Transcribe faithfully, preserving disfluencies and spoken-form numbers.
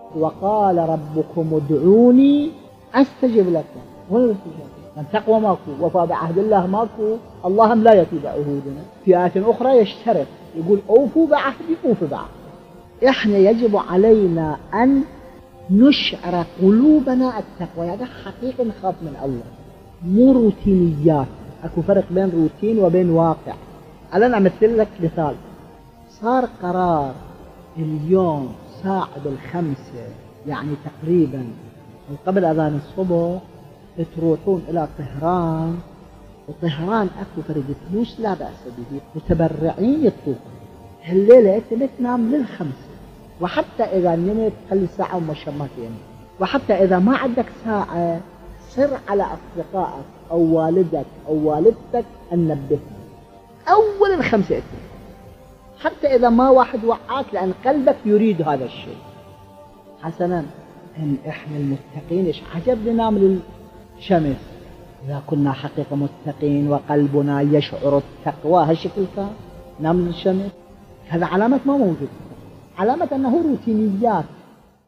وقال ربكم ادعوني أستجب لكم. وين الاستجابة؟ التقوى ماكو، وفاء بعهد الله ماكو، الله لا يفي بعهودنا. في آية أخرى يشترط يقول أوفوا بعهدي أوفوا بعهدي. إحنا يجب علينا أن نشعر قلوبنا التقوى، هذا حقيقة نخاف من الله، مو روتينيات. أكو فرق بين روتين وبين واقع. الآن أمثل لك مثال. صار قرار اليوم ساعة بالخمسة، يعني تقريبا قبل أذان الصبح تروحون إلى طهران، وطهران أكو فرق فلوس لا بأس به، متبرعين يطوفون. هالليلة أنت بتنام للخمسة، وحتى إذا نمت خلي ساعة ومشمات يمت، وحتى إذا ما عندك ساعة سر على أصدقائك أو والدك أو والدتك أن نبههم أول الخمسة أتي، حتى إذا ما واحد وعاك، لأن قلبك يريد هذا الشيء. حسنا، إن إحنا المتقين إيش عجب ننام للشمس إذا كنا حقيقة متقين وقلبنا يشعر التقوى هالشكل كان ننام للشمس. هذا علامة ما موجود، علامة أنه روتينيات.